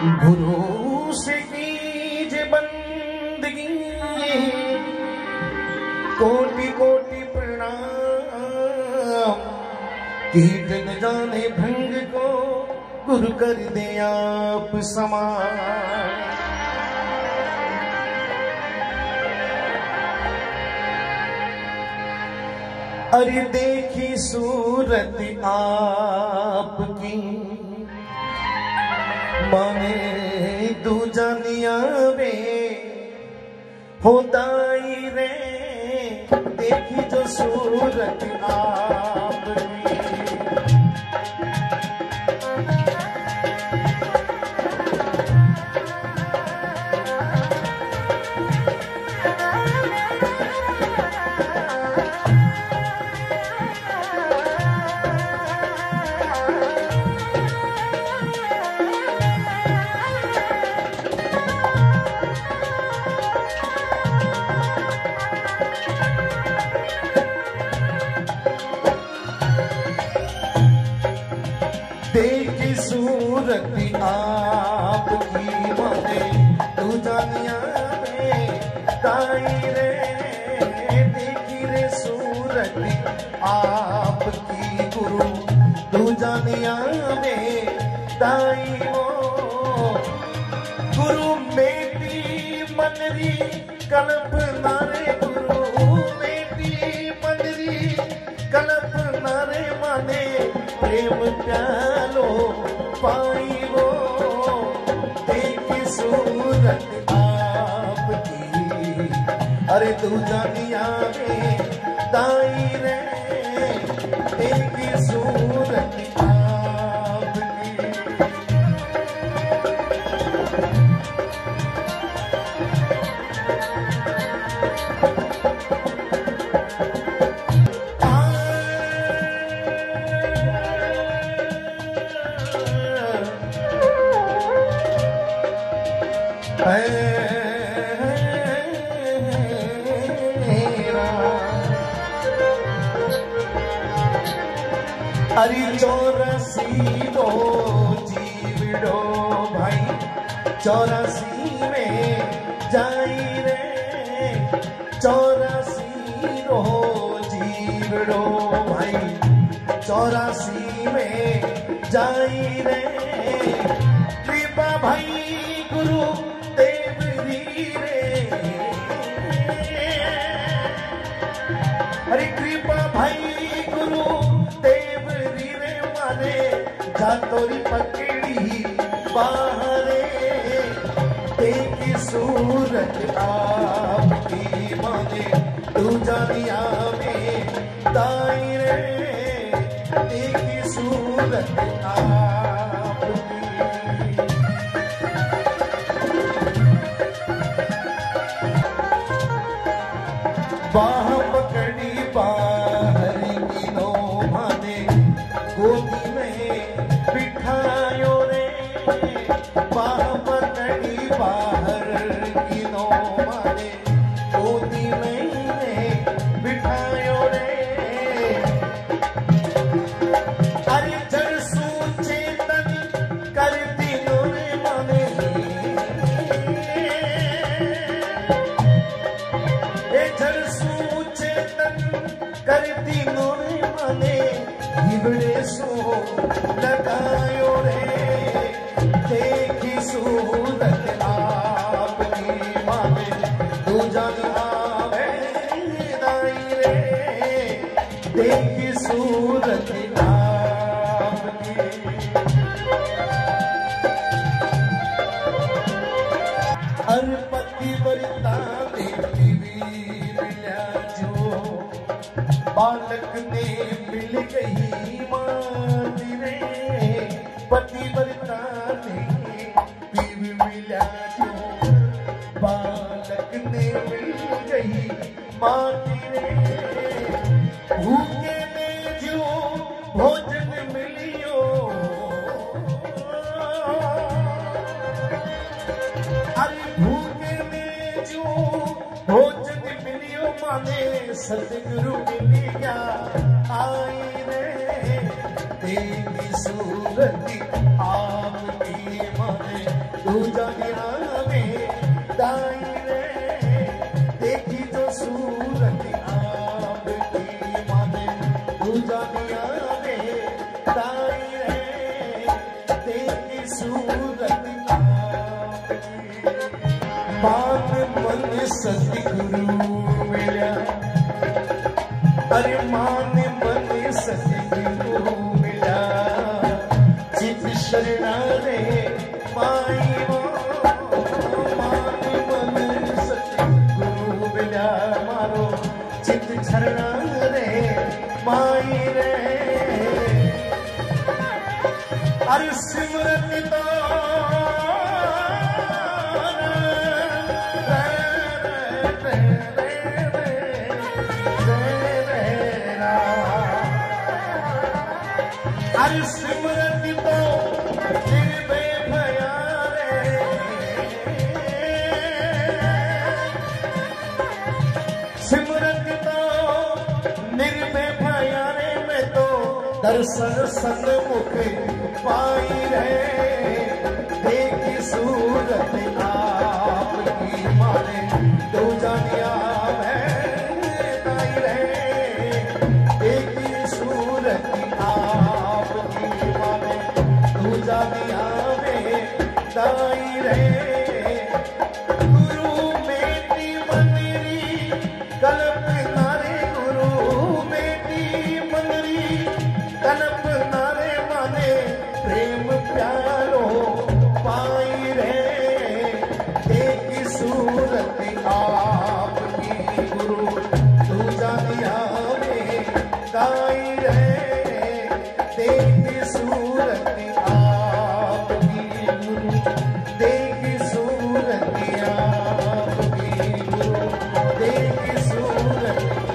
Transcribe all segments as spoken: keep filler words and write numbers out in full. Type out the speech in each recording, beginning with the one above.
गुरु से कीजे बंदगी, कोटि कोटि प्रणाम। कीट न जाने भंग को गुरु कर दे आप समान। अरे देखी सूरत आपकी, माने दूजनिया वे होताई रे। देखी जो सूरत आपकी, देखी सूरत आपकी, माने तू जानिया में ताई रे। देखी रे सूरत आपकी गुरु, तू जानिया में ताई हो। गुरु मेरी मनरी कल्पना रे, गुरु मेरी मनरी कल्पना रे। माने प्रेम प्यालो पाई वो, देखी सूरत आपकी। अरे तू जानिया में ताई रे, देखी सूरत आपकी। अरे चौरासी दो जीवड़ो भाई, चौरासी में जाई रे। चौरासी दो जीवड़ो भाई, चौरासी में जाई रे। कृपा भाई गुरु देवरी रे, अरे कृपा भाई गुरु देवरी रे। माने जातोरी पकड़ी बाहरे, देखी सूरत आपकी। माने तू जानिया में ताई रे, देखी सूरत आपकी। बाह पकड़ी बाहर की नो, माने गोदी में बिठायो रे। बाह पकड़ी बाहर की नो, माने गोदी में बिठायो रे। अरे जड़ सुचेतन कर दिनो रे। माने जड़ सुचेतन कर दिनो रे। माने हिबड़े सो लगायो रे, देखी सूरत आपकी। माने तू जानिया में ताई रे, देखी सूरत आपकी। अरपति बरता देखी मिला जो, बालक ने मिल गई मात रे। पति बरता ने पीव मिला जो, बालक ने मिल गई मात रे। भूखे ने जो भोजन मिलियो, अरे भूखे ने जो भोजन मिलियो। माने सतगुरु मिलिया आई रे, देखी सूरत आपकी। माने सूरत मान मन सतगुरु मिला, अरे मान मन सतगुरु मिला, चित शरणा रे पाई मान मन सतगुरु मिला, मारो चित शरणा रे माई रे। अरे सिमरत तो अरे सिमरत तो निर्भय भया रे, सिमरत तो निर्भय भया रे, मैं तो दर्शन सन्मुख पाई रे, देखी सूरत आपकी माने दो जानिया रे, देखी सूरत आपकी माने दो जानिया दाई रे। गुरु बेटी मंदिरी कल्प नारे, गुरु बेटी मंदिरी कल्प नारे, माने प्रेम प्यारो पाई रे, देखी सूरत आपकी गुरु तू जानिया में गाई रे, देखी सूरत आपकी गुरु, देखी सूरत आपकी गुरु, देखी सूरत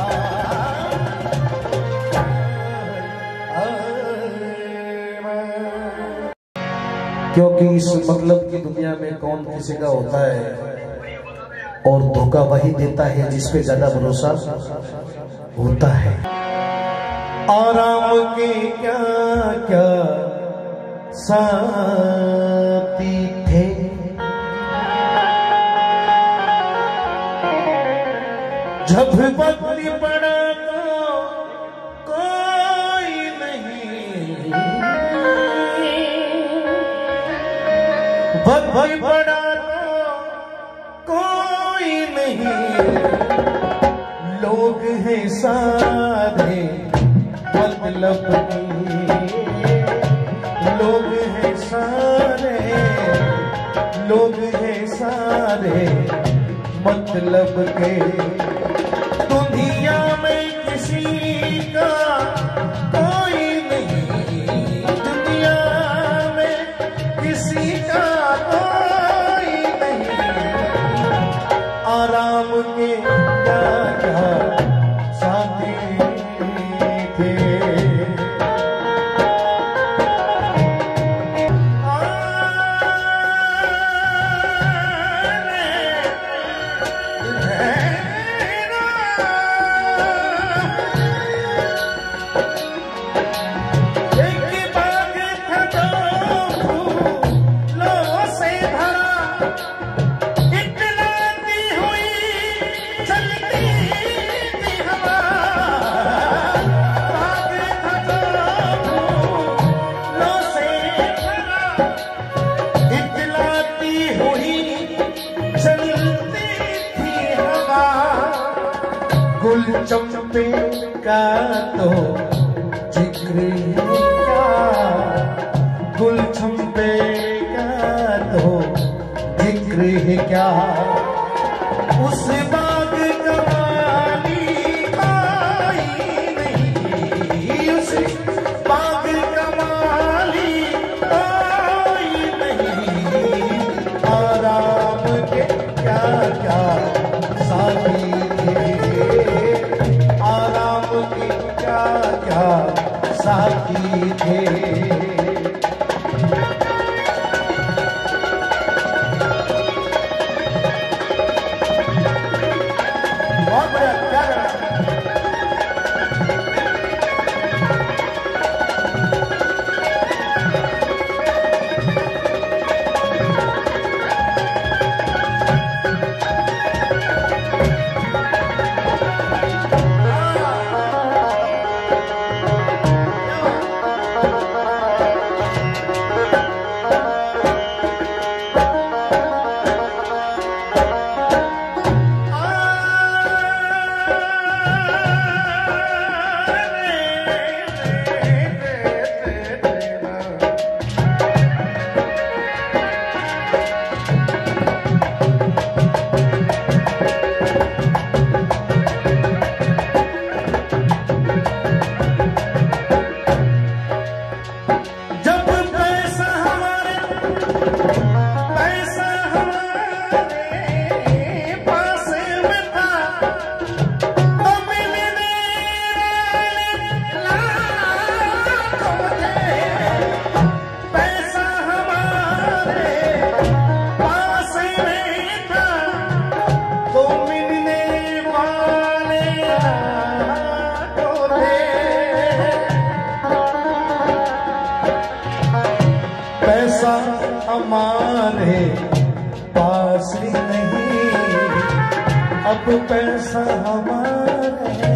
क्योंकि इस मतलब की दुनिया में कौन किसी का होता है, और धोखा वही देता है जिस पे ज्यादा भरोसा होता है। आराम के क्या क्या साथी थे, जब वक्त पड़ा तो कोई नहीं, वक्त पड़ा तो कोई नहीं, लोग हैं सारे मतलब के, लोग हैं सारे, लोग हैं सारे मतलब के, दुनिया में किसी का कोई नहीं, दुनिया में किसी का कोई नहीं, आराम के क्या क्या साथी थे। गुल चंपे का तो जिक्र है क्या, गुल चंपे का तो जिक्र है क्या, उस बाग का माली आई नहीं, उस बाग का माली आई नहीं, आराम के क्या क्या साथी थे, आराम के क्या क्या साथी थे। बहुत बढ़िया, क्या करना पैसा हमारे पास नहीं, अब पैसा हमारे,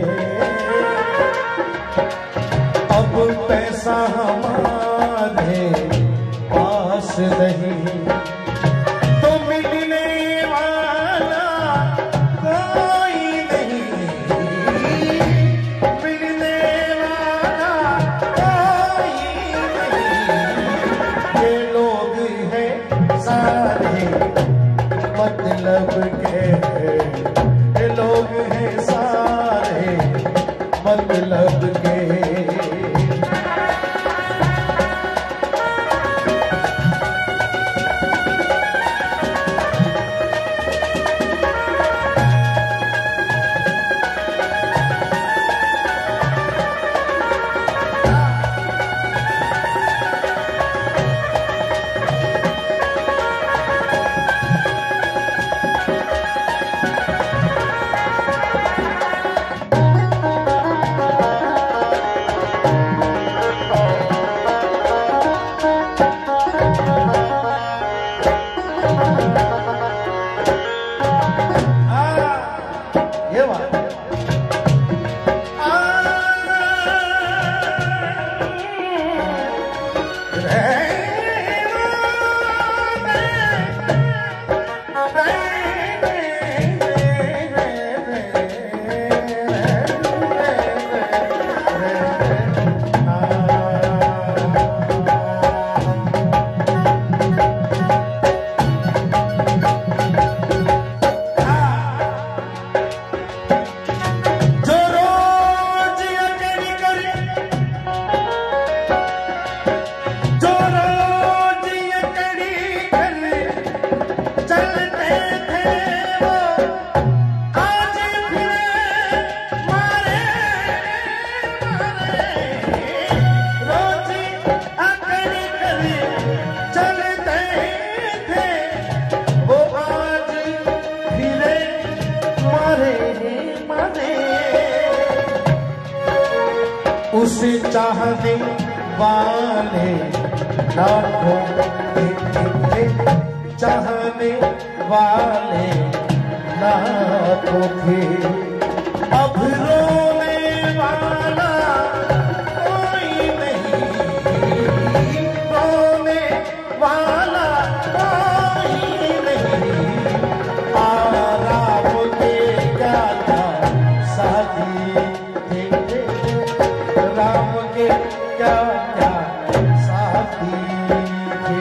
अब पैसा हमारे पास नहीं, तो मिलने वाला कोई नहीं, मिलने वाला कोई नहीं। ये लोग हैं सारे मतलब के, ये लोग हैं सारे मतलब के। उसे चाहने वाले लाखों थे, चाहने वाले लाखों थे, अब रोने वाला कोई नहीं, रोने वाला कोई नहीं। आराम के क्या था साथी थे, राम के क्या क्या साथी थे।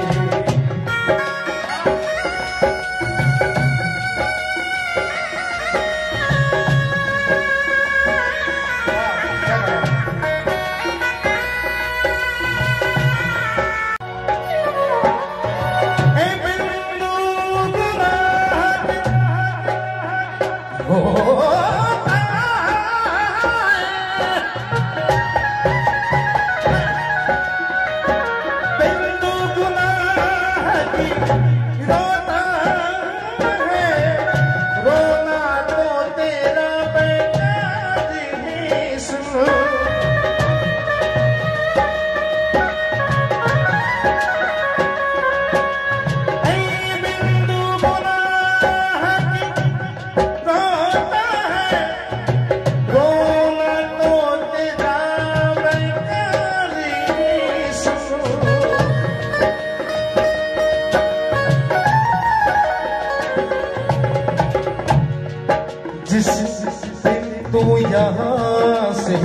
जिस दिन तू यहाँ से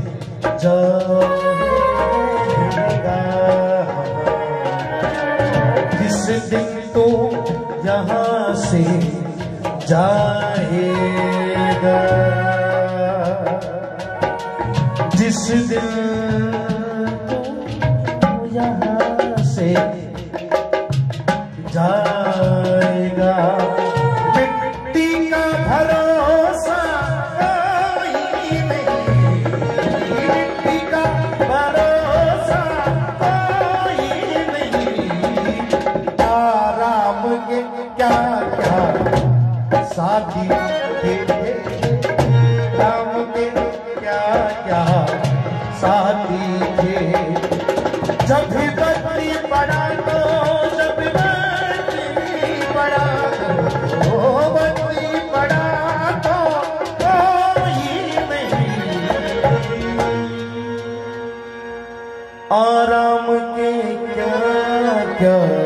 जाएगा, जिस दिन तू यहाँ से जाएगा, जिस दिन तू यहाँ से जाएगा, मिट्टी का भरोसा कोई नहीं, मिट्टी का भरोसा कोई नहीं। आराम के क्या क्या साथी थे, राम के क्या क्या साथी थे। जब भी बत्ती आराम के क्या क्या